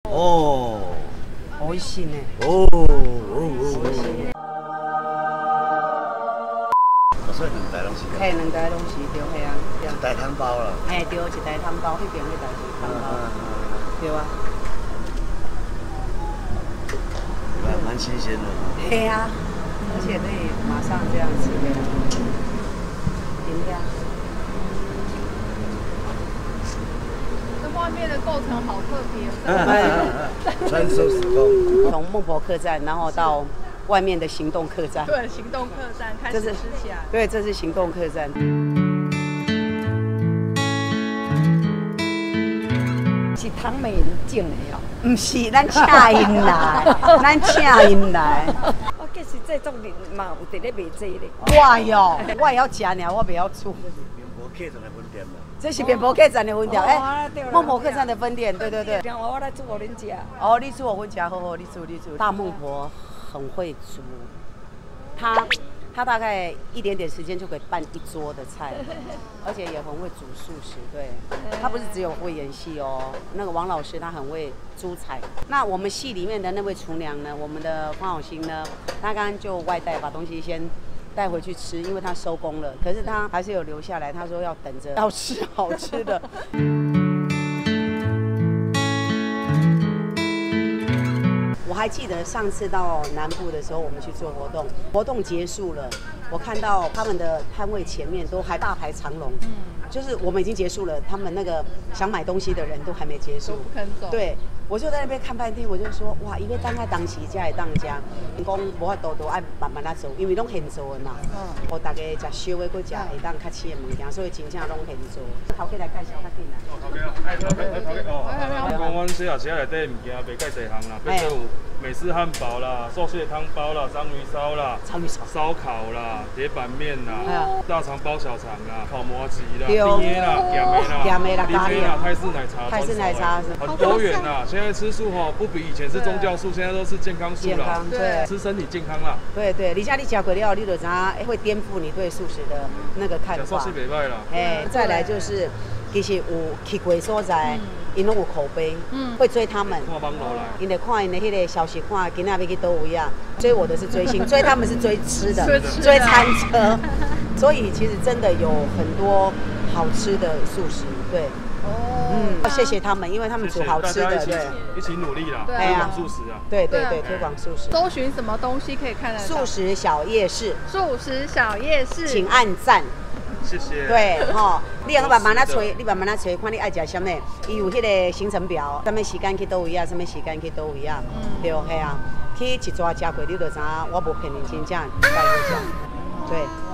哦， 美味しいね。 哦。所以两台拢是。 嘿，两台拢是对，嘿啊。 一台汤包了。 嘿，对，一台汤包，迄边迄台是汤包，对啊。 蛮新鲜的。 嘿啊，而且可以马上这样吃的。饮料。 这外面的构成好特别。 传说时空。 从孟婆客栈，然后到外面的行动客栈。 对，行动客栈开始吃起来。 对，这是行动客栈。 是汤美人种的哦， 唔是，咱请因来，咱请因来。 我计实这种人嘛有伫咧卖这咧。 我哟，我也要食尔，我袂晓煮。 棉婆客栈的分店嘛。 这是棉婆客栈的分店，孟婆客栈的分店，对对对。 我来煮互恁食。 哦，你煮我分食，好好，你煮。大孟婆很会煮，她大概一点点时间就可以办一桌的菜，而且也很会煮素食。对，她不是只有会演戏哦，那个王老师他很会煮菜。那我们戏里面的那位厨娘呢，我们的方小欣呢，她刚刚就外带把东西先带回去吃，因为她收工了，可是她还是有留下来，她说要等着要吃好吃的。我还记得上次到南部的时候，我们去做活动，活动结束了，我看到他们的摊位前面都还大排长龙，就是我们已经结束了，他们那个想买东西的人都还没结束， 不肯走。 对，我就在那边看半天，我就说哇，因为当时才会当家，讲无法度都爱慢慢来做，因为拢现做的嘛，互大家食烧的，搁食会当较市的物件，所以真正拢现做。头家来介绍较紧啦。 头家哦，讲阮小吃内底物件卖介侪项啦，比如有美式汉堡啦、寿蟹汤包啦、章鱼烧啦、烧烤啦、铁板面啦、大肠包小肠啦、烤麻糬啦、甜的啦、咸的啦、咖喱啦、泰式奶茶，很多元啦。现在吃素吼，不比以前是宗教素，现在都是健康素啦， 对， 吃身体健康啦。 对，而且你吃过了，你就知道会颠覆你对素食的那个看法。 素食袂歹啦。 再来就是，其实有去过所在。因拢有口碑，会追他们。 看网络来， 因得看因的迄个消息，看今仔要去倒位啊。追我的是追星，追他们是追吃的，追餐车。所以其实真的有很多好吃的素食，对。要谢谢他们，因为他们煮好吃的，对。 一起努力啦，推广素食啊。 对，推广素食。 搜寻什么东西可以看得到？ 素食小夜市。 素食小夜市， 请按赞。 谢谢。 对，吼，你用慢慢来找，你慢慢来找，看你爱食什么，伊有迄个行程表，什么时间去倒位啊，什么时间去倒位啊，对，嘿啊，去一抓食过，你就知影我无骗你，真正介好食，对。